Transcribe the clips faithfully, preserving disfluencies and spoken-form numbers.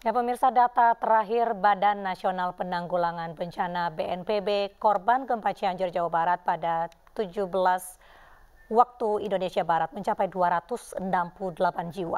Ya pemirsa, data terakhir Badan Nasional Penanggulangan Bencana B N P B korban gempa Cianjur Jawa Barat pada tujuh belas waktu Indonesia Barat mencapai dua ratus enam puluh delapan jiwa.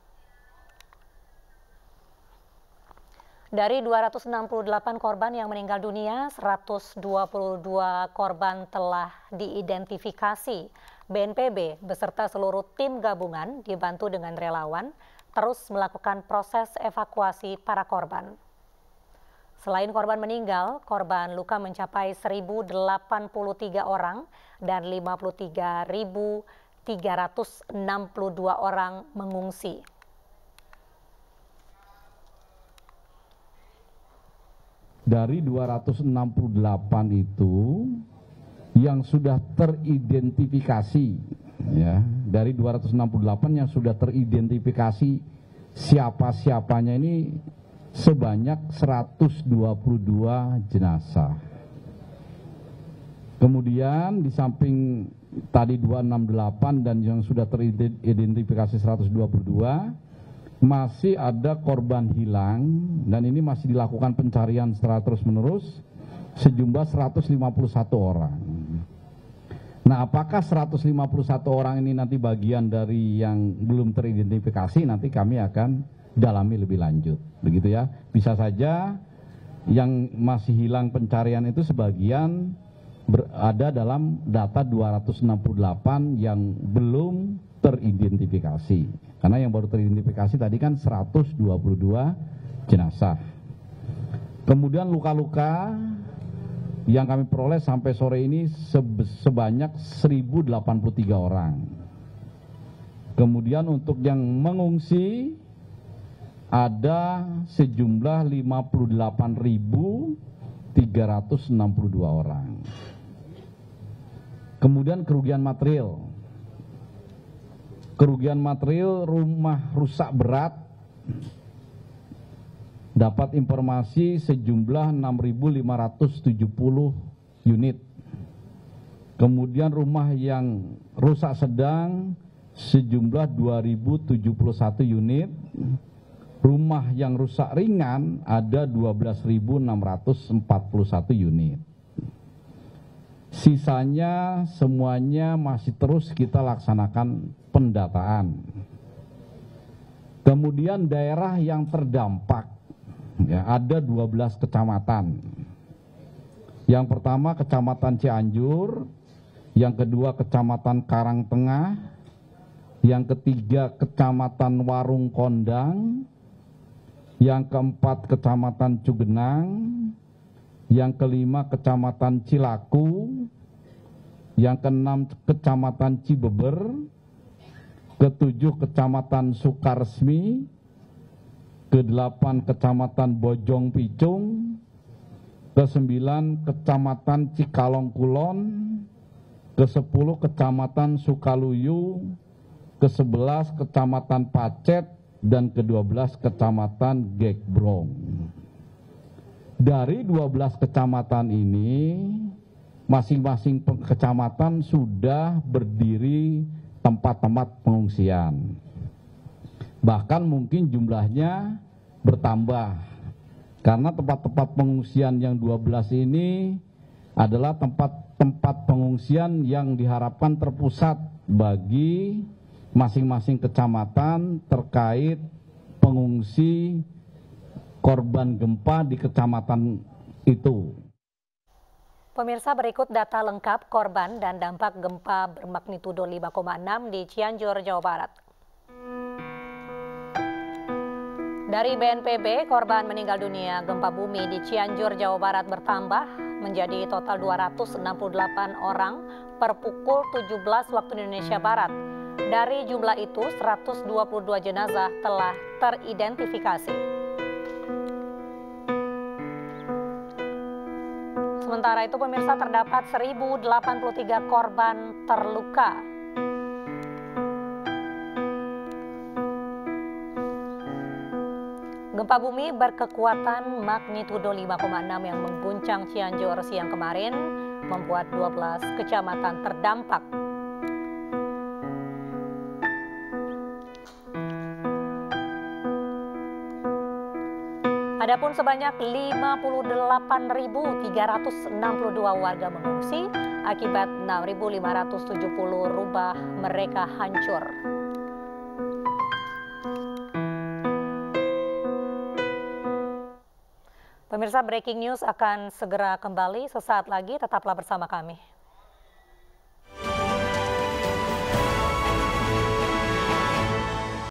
Dari dua ratus enam puluh delapan korban yang meninggal dunia, seratus dua puluh dua korban telah diidentifikasi. B N P B beserta seluruh tim gabungan dibantu dengan relawan terus melakukan proses evakuasi para korban. Selain korban meninggal, korban luka mencapai seribu delapan puluh tiga orang dan lima puluh tiga ribu tiga ratus enam puluh dua orang mengungsi. Dari dua ratus enam puluh delapan itu yang sudah teridentifikasi, ya, dari dua ratus enam puluh delapan yang sudah teridentifikasi siapa-siapanya ini sebanyak seratus dua puluh dua jenazah. Kemudian di samping tadi dua ratus enam puluh delapan dan yang sudah teridentifikasi seratus dua puluh dua, masih ada korban hilang dan ini masih dilakukan pencarian secara terus-menerus sejumlah seratus lima puluh satu orang. Nah, apakah seratus lima puluh satu orang ini nanti bagian dari yang belum teridentifikasi, nanti kami akan dalami lebih lanjut. Begitu ya. Bisa saja yang masih hilang pencarian itu sebagian berada dalam data dua ratus enam puluh delapan yang belum teridentifikasi. Karena yang baru teridentifikasi tadi kan seratus dua puluh dua jenazah. Kemudian luka-luka yang kami peroleh sampai sore ini sebanyak seribu delapan puluh tiga orang. Kemudian untuk yang mengungsi ada sejumlah lima puluh delapan ribu tiga ratus enam puluh dua orang. Kemudian kerugian material. Kerugian material rumah rusak berat dapat informasi sejumlah enam ribu lima ratus tujuh puluh unit. Kemudian rumah yang rusak sedang sejumlah dua ribu tujuh puluh satu unit. Rumah yang rusak ringan ada dua belas ribu enam ratus empat puluh satu unit. Sisanya semuanya masih terus kita laksanakan pendataan. Kemudian daerah yang terdampak, ya, ada dua belas kecamatan. Yang pertama Kecamatan Cianjur, yang kedua Kecamatan Karangtengah, yang ketiga Kecamatan Warung Kondang, yang keempat Kecamatan Cugenang, yang kelima Kecamatan Cilaku, yang keenam Kecamatan Cibeber, ketujuh Kecamatan Sukaresmi, kedelapan Kecamatan Bojong Picung, kesembilan Kecamatan Cikalong Kulon, kesepuluh Kecamatan Sukaluyu, kesebelas Kecamatan Pacet, dan kedua belas Kecamatan Gekbrong. Dari dua belas kecamatan ini, masing-masing kecamatan sudah berdiri tempat-tempat pengungsian. Bahkan mungkin jumlahnya bertambah. Karena tempat-tempat pengungsian yang dua belas ini adalah tempat-tempat pengungsian yang diharapkan terpusat bagi masing-masing kecamatan terkait pengungsi korban gempa di kecamatan itu. Pemirsa, berikut data lengkap korban dan dampak gempa bermagnitudo lima koma enam di Cianjur, Jawa Barat. Dari B N P B, korban meninggal dunia gempa bumi di Cianjur, Jawa Barat bertambah menjadi total dua ratus enam puluh delapan orang per pukul tujuh belas waktu Indonesia Barat. Dari jumlah itu, seratus dua puluh dua jenazah telah teridentifikasi. Sementara itu pemirsa, terdapat seribu delapan puluh tiga korban terluka. Gempa bumi berkekuatan magnitudo lima koma enam yang mengguncang Cianjur siang kemarin membuat dua belas kecamatan terdampak. Adapun sebanyak lima puluh delapan ribu tiga ratus enam puluh dua warga mengungsi akibat enam ribu lima ratus tujuh puluh rumah mereka hancur. Pemirsa, breaking news akan segera kembali sesaat lagi, tetaplah bersama kami.